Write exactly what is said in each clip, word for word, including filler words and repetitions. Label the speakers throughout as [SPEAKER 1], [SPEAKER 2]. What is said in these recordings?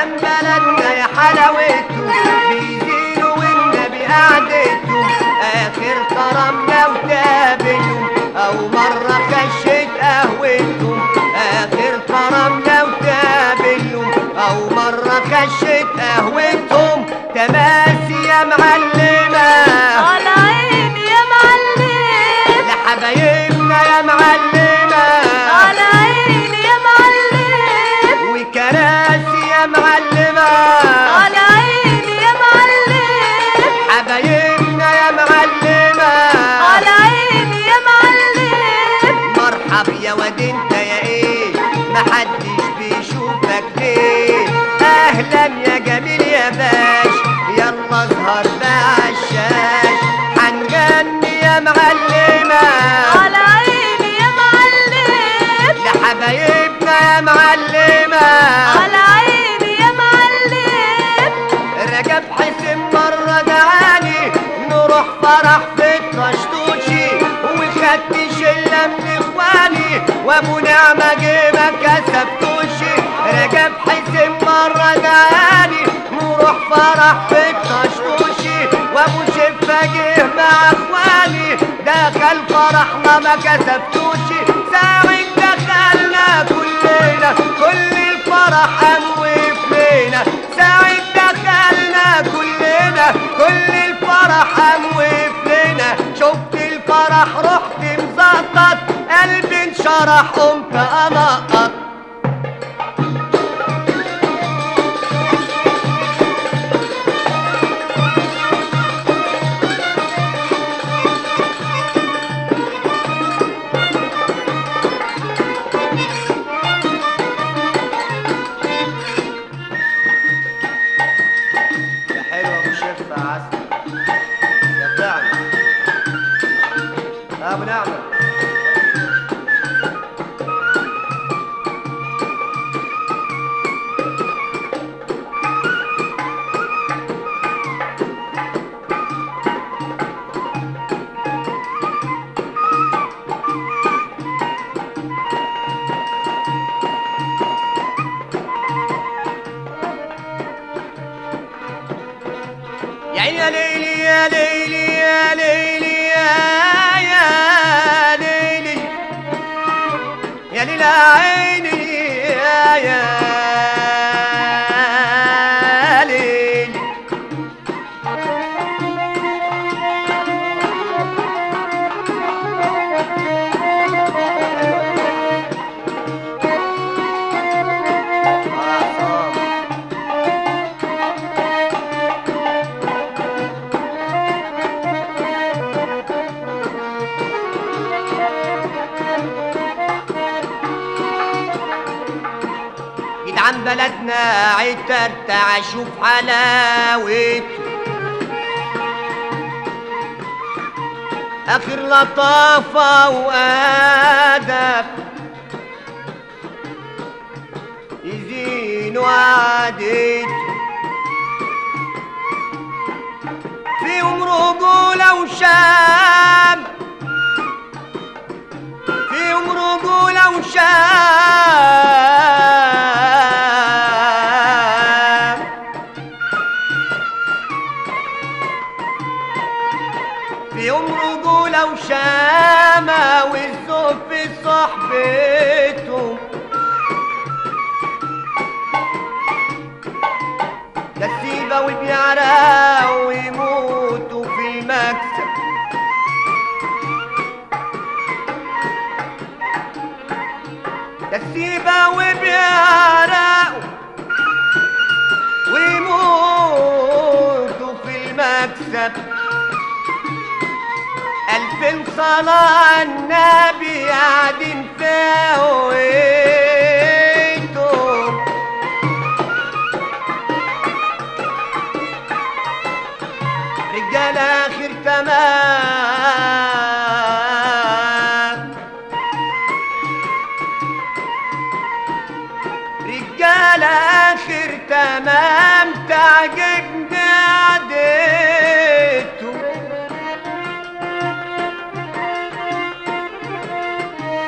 [SPEAKER 1] جيران بلدنا يا حلاوته بيزينوا والنبي قعدته اخر كرمنا وتابته او مرة خشت قهوته اخر كرمنا وتابته او مرة خشت قهوتهم تماسي يا معلمة
[SPEAKER 2] على عيني يا معلم
[SPEAKER 1] لحبايبنا يا معلمة
[SPEAKER 2] على عيني يا معلم
[SPEAKER 1] وكراسي يا معلمة
[SPEAKER 2] على عيني يا معلم
[SPEAKER 1] حبايبنا يا معلمة
[SPEAKER 2] على عيني يا معلم
[SPEAKER 1] مرحب يا واد انت يا ايه محدش بيشوفك ليه اهلا يا جميل يا باش يلا اظهر بقى عالشاش حنغني يا معلمة
[SPEAKER 2] على عيني يا معلم
[SPEAKER 1] لحبايبنا يا معلمة
[SPEAKER 2] على عيني يا معلم
[SPEAKER 1] رجب حسين مرة دعاني نروح فرح في الطشطوشي وخدت شلة من اخواني وابو نعمة جه ما كسبتوشي رجب حسين مرة دعاني نروح فرح في الطشطوشي وابو شفة جه مع اخواني دخل فرحنا ما كسبتوشي ساعة دخلنا كلنا كل الفرح قام وقف لينا ساعة دخلنا كلنا كل الفرح قام وقف لينا شفت الفرح رحت مزقطط قلبي انشرح قمت انقط يا حلو ابو شفة يا عسل يا بتاعنا ابو نعمة يا ليلي يا ليلي يا ليلي يا يا ليلي يا ليلي عيني يا يا ليلي عن بلدنا عترت اشوف حلاوته اخر لطافة وادب يزين وعدته فيهم رجولة وشام فيهم رجولة وشام فيهم رجولة وشامة والذوق في صحبته كسيبة وبيعرقوا ويموتوا في المكسب كسيبة وبيعرقوا ويموتوا في المكسب ألفين صلاة على النبي قاعدين في هويتهم رجالة آخر تمام رجالة آخر تمام تعجبني عديته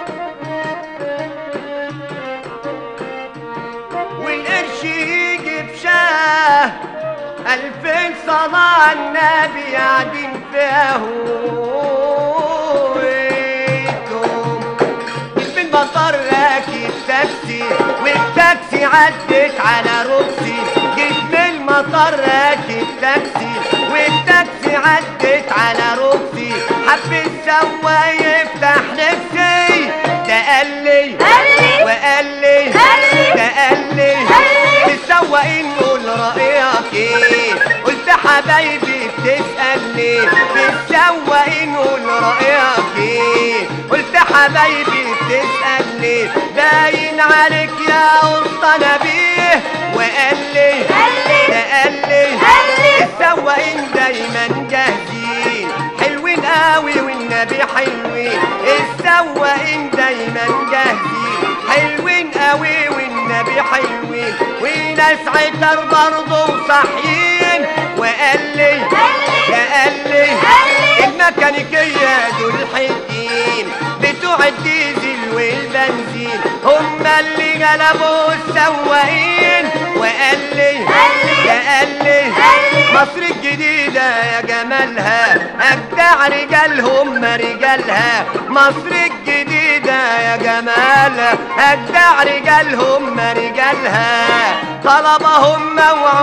[SPEAKER 1] والقرش يجي في ألفين صلاة على النبي قاعدين فيها في المطار راكب تاكسي والتاكسي عدت على ركسي. جيت من المطار راكب تاكسي والتاكسي عدت على ركسي. حب السواق يفتح نفسي ده قال لي وقال لي ده قال لي السواقين قول رأيك ايه. قلت حبايبي بتسألني السواقين قول رأيك ايه. قلت حبايبي بتسألني باين عليك يا اسطى نبيه. وقال لي ده قال لي السواقين دايما جاهزين حلوين قوي والنبي حلوين. السواقين دايما جاهزين حلوين قوي والنبي حلوين وناس عتر برضه صاحيين. وقال لي ده قال لي الميكانيكية دول حدين بتوع الديزل والبنزين هم اللي غلبوا السواقين. وقال لي ده قال لي مصر الجديدة يا جمالها أجدع رجالهم رجالها. مصر الجديدة يا جمالها أجدع رجالهم رجالها طلبهم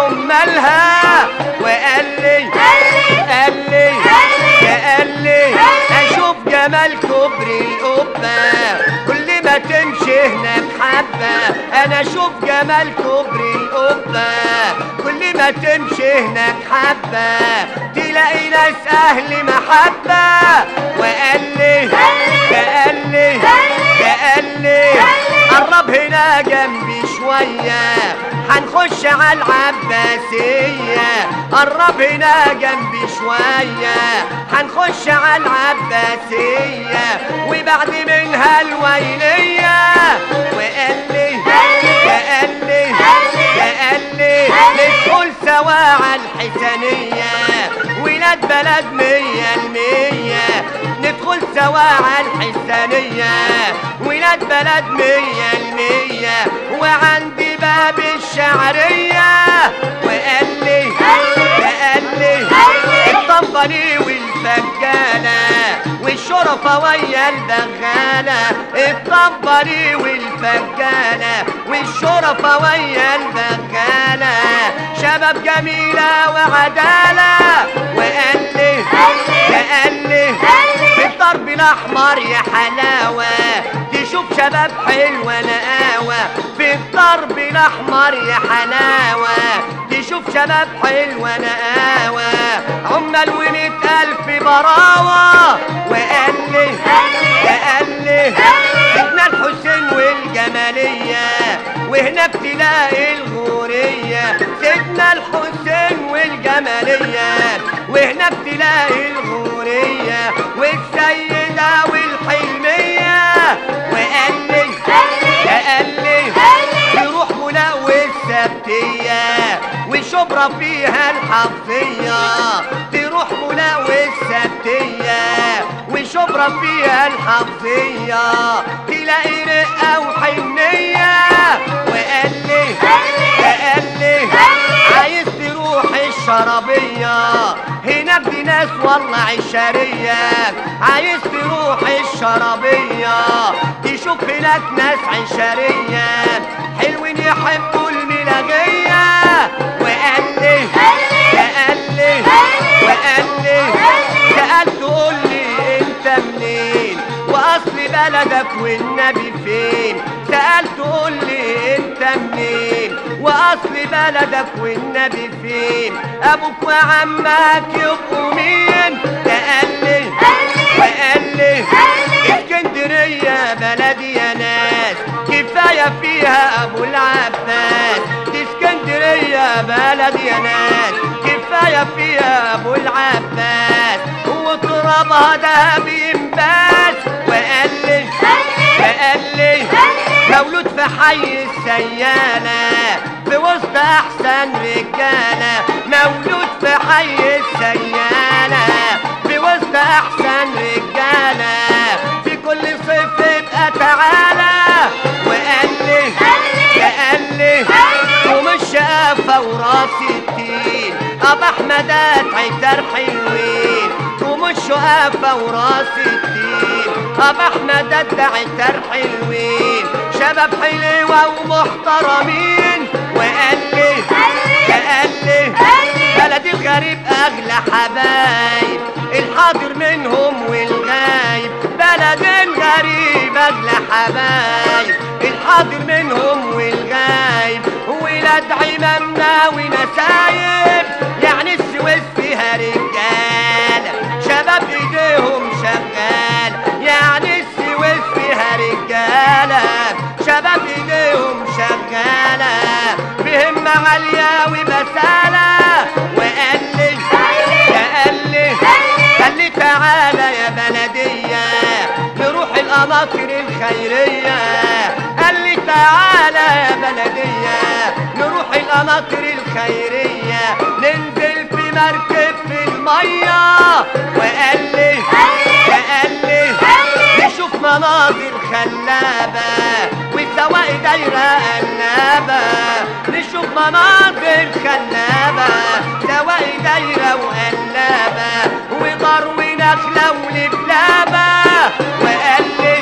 [SPEAKER 1] وعمالها. وقال لي قال لي ده قال لي أشوف جمال كبري القبة كل ما تمشي هناك حبة. أنا أشوف جمال كبري القبة كل ما تمشي هناك حبة تلاقي ناس أهل محبة. وقال لي ده قال لي ده قال لي قرب هنا جنبي شوية هنخش على العباسية. قرب هنا جنبي شوية هنخش على العباسية وبعد منها الويلية. وقال لي ده قال لي ده قال لي ندخل سوا على الحسنية ولاد بلد مية المية. ندخل سوا على الحسنية ولاد بلد مية المية وعندي باب الشعرية. وقال لي ده قال لي الطنبلي والفجالة والشرفة ويا البغالة. الطنبلي والفجالة والشرفة ويا البغالة شباب جميلة وعدالة. وقال لي ده قال لي الضرب الأحمر يا حلاوة تشوف شباب حلوة نقاوة. في الضرب الأحمر يا حلاوة تشوف شباب حلوة نقاوة عمال ومئة ألف براوة. وقال لي ده قال لي سيدنا الحسين والجمالية وهناك تلاقي الغورية. سيدنا الحسين والجمالية وهناك تلاقي الغورية والسيدة والحلمية. وقال لي ده قال لي يروح بولاق والسبتية والشبرا فيها الحظية. تروح بولاق والسبتية والشبرا فيها الحظية تلاقي رقة وحنية. وقال لي ده قال لي عايز تروح الشرابية هناك دي ناس والله عشرية. عايز تروح الشرابية تشوف هناك ناس عشرية حلوين يحبوا الملاغية. وقال لي ده قال لي وقال لي سألت قول لي انت منين واصل بلدك والنبي فين. سألت قول لي انت منين واصل بلدك والنبي فين. ابوك وعمك يبقوا مين. ده قال لي وقال لي اسكندرية بلدي يا ناس كفاية فيها ابو العباس. دي اسكندرية بلدي يا ناس كفاية فيها ابو العباس وترابها دهب ينباس. وقال لي وقال لي مولود في حي السيالة في وسط احسن رجالة. مولود في حي السيالة في وسط احسن رجالة في كل صيف يبقى تعالى. وقال لي ده قال لي ومش آفة وراس التين، أبو أحمدات عتر حلوين ومشوا آفة وراس التين، أبو أحمدات عتر حلوين شباب حلوة ومحترمين. وقال لي قال لي بلد الغريب أغلى حبايب، الحاضر منهم والغايب، بلد الغريب أغلى حبايب، الحاضر منهم والغايب، ولاد عمامنا ونسايب، يعني السويس فيها رجالة شباب ايديهم شغالة، يعني السويس فيها رجالة شباب ايديهم شغالة بهمة عالية وبسالة. وقال لي قال لي قال لي تعالى يا بلدية نروح القناطر الخيرية، قال لي تعالى يا بلدية نروح القناطر الخيرية، ننزل في مركب في المية. وقال لي قال لي نشوف مناظر خلابة والسواق دايرة قلابة، نشوف مناظر خلابة سواق دايرة وقلابة وغار ونخلة ولبلابة. وقال لي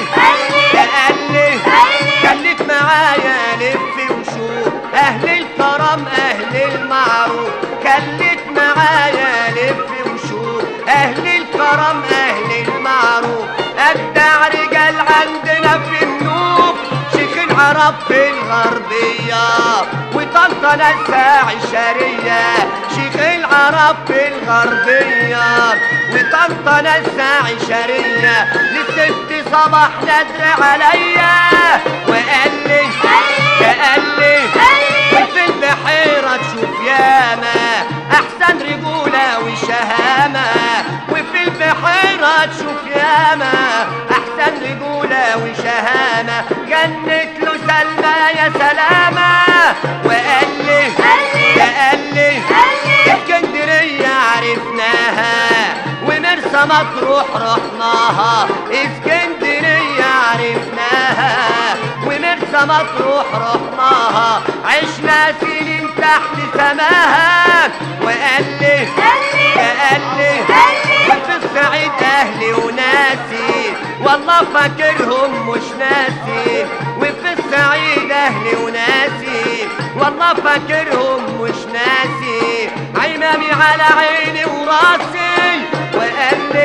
[SPEAKER 1] قال لي خليك معايا لف وشوف أهل الكرم أهل المعروف، خليك معايا لف وشوف أهل الكرم أهل المعروف، أجدع رجال عندنا في النوب شيخ العرب في الغربية وطنطا ناسها عشرية، شيخ العرب في الغربية وطنطا ناسها عشرية، للست صباح ندر عليا. وقال لي قال لي وفي البحيرة تشوف ياما أحسن رجولة وشهامة، وفي البحيرة تشوف ياما أحسن رجولة وشهامة، جنت له سلمى يا سلامة. وقال لي قال لي اسكندرية عرفناها ومرسى مطروح رحناها، اسكندرية عرفناها ومرسى مطروح رحناها، عشنا سنين تحت سماها. وقال لي قال لي وفي الصعيد أهلي وناسي والله فاكرهم مش ناسي، وفي الصعيد أهلي وناسي والله فاكرهم مش ناسي، عمامي على عيني وراسي. وقال لي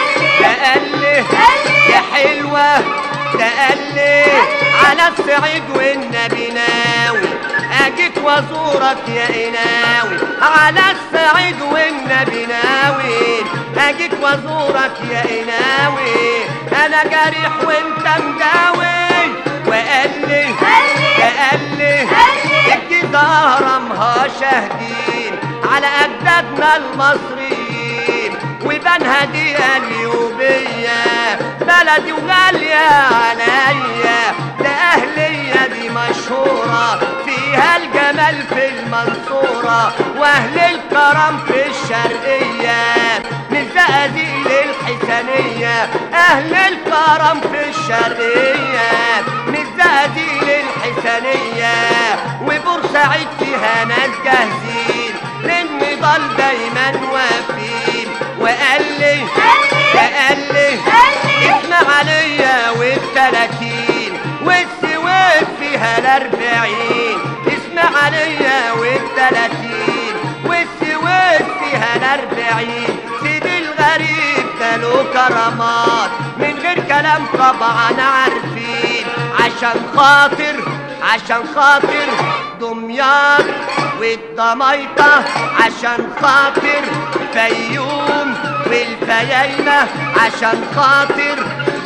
[SPEAKER 1] قال لي يا حلوة ده قال لي على الصعيد والنبي ناوي اجيك وازورك يا قناوي، على الصعيد والنبي ناوي اجيك وازورك يا قناوي، انا جريح وانت مداوي. وقال لي قال لي الجيزة اهرامها شاهدين على اجدادنا المصريين، وبنها دي اليوبية بلدي وغالية عليا، ده أهلية دي مشهورة فيها الجمال في المنصورة، وأهل الكرم في الشرقية من الزقازيق للحسنية، أهل الكرم في الشرقية من الزقازيق للحسنية، وبورسعيد فيها ناس جاهزين للنضال دايما واقفين. وقال لي قال لي اسمع عليا والتلاتين والسويس فيها الاربعين، اسمع عليا والتلاتين والسويس فيها الاربعين، سيدي الغريب ده له كرامات من غير كلام طبعا عارفين، عشان خاطر عشان خاطر دمياط والضميطة، عشان خاطر فيوم والفيايمة، عشان خاطر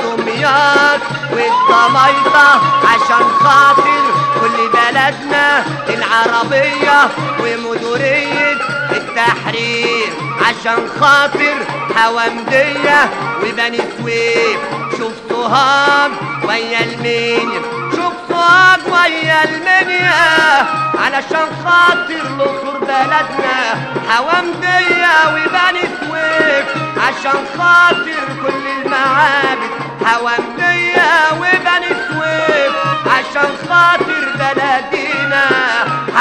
[SPEAKER 1] دمياط والضميطة، عشان خاطر كل بلدنا العربية ومدورية التحرير، عشان خاطر حوامدية وبني سويف، شوف سوهاج ويا المنيا، شوف سوهاج ويا المنيا، علشان خاطر الأقصر بلدنا حوامدية وبني سويف، عشان خاطر كل المعابد حوامدية وبني سويف، عشان خاطر بلدينا هقول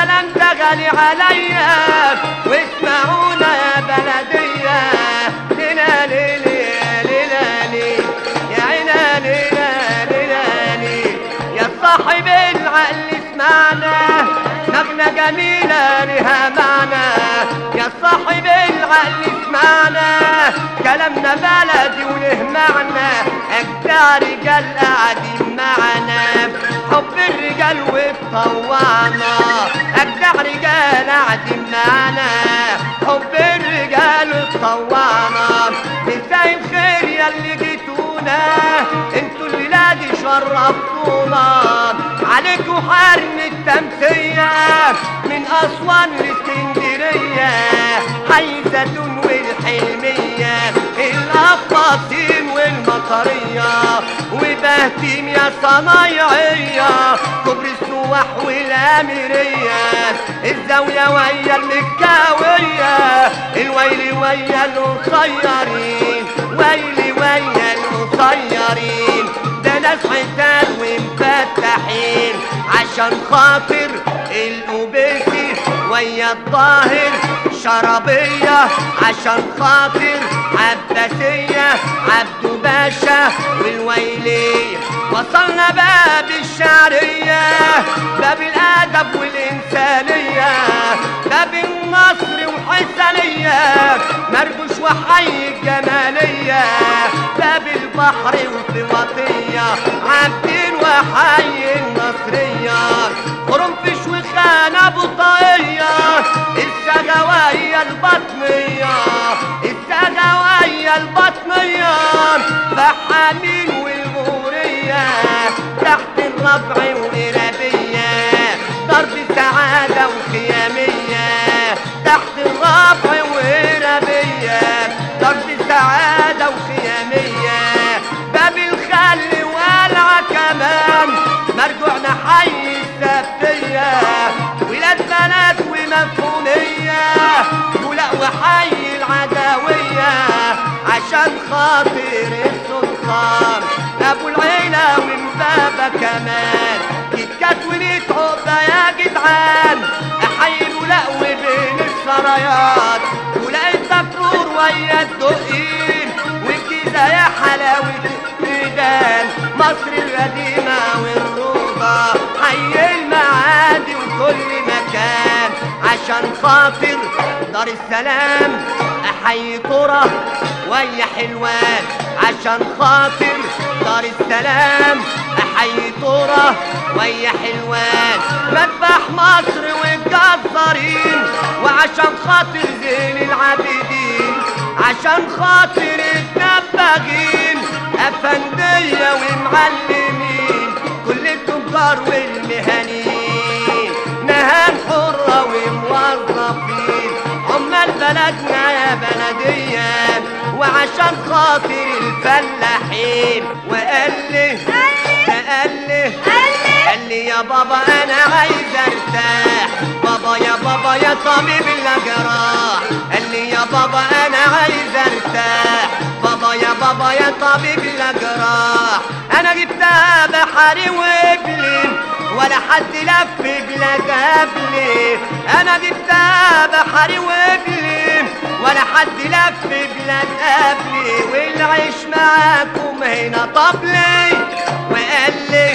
[SPEAKER 1] الكلام ده غالي عليا واسمعونا يا بلدية. ليلى ليلى ليلى ليلى يا عينا ليلى ليلى ليلى يا صاحب العقل اسمعنا نغمة جميلة لها معنى. يا صاحب العقل اسمعنا كلامنا بلدي وله معنى. أجدع رجال قاعدين معنا حب الرجال واتطوعنا. أجدع رجال قاعدين معنا حب الرجال واتطوعنا. مساء الخير يا اللي جيتونا انتوا الليلة دي شرفتونا. عليكوا حرم التمثية من أسوان لاسكندرية حي زيتون والحلمية القفاصين والمطرية وبهتيم يا صنايعية كوبري السواح والأميرية الزاوية ويا المكاوية الويلي ويا القصيرين ويلي ويا القصيرين. ده ناس حيتان ومفتحين عشان خاطر الأوبيسي ويا الظاهر شرابية عشان خاطر عباسية عبدو باشا والويلية. وصلنا باب الشعرية باب الأدب والإنسانية باب النصر وحسنية مربوش وحي الجمالية باب البحر وفواطية عابدين وحي النصرية قرنفش وخانة بطاقية السجواية البطنية السجواية البطنية فحامين والغورية تحت الربع وإرابية ضرب سعادة وخيامية تحت الربع وإرابية ضرب سعادة وخيامية باب الخل والع كمان مرجوعنا حي السبتية ولاد بنات ومفهومية ولا وحي العداوية عشان خاطر السلطان ابو العيلة ومبابة كمان كيتكات وليت عقبة يا جدعان احيي ولا وبين السرايات ولاقي الدكرور ويا الدقين والجيزة يا حلاوة الميدان مصر القديمة والروضة حي المعادي وكل مكان عشان خاطر دار السلام احيي طرة ويا حلوان عشان خاطر دار السلام احيي طرة ويا حلوان مذبح مصر والجزارين وعشان خاطر زين العابدين عشان خاطر الدباغين افندية ومعلمين كل التجار والمهنيين نهان حرة وموظفين عمال بلدنا يا بلدية وعشان خاطر الفلاحين. وقال لي قال لي قال لي يا بابا انا عايز ارتاح بابا يا بابا يا طبيب الجراح قال لي يا بابا انا عايز ارتاح بابا يا بابا يا طبيب الجراح. انا جبتها بحري وابلي ولا حد لف بلاد قبلي انا جبتها بحري وابلي ولا حد لف بلاد قبلي والعيش معاكم هنا طبلي. وقال لي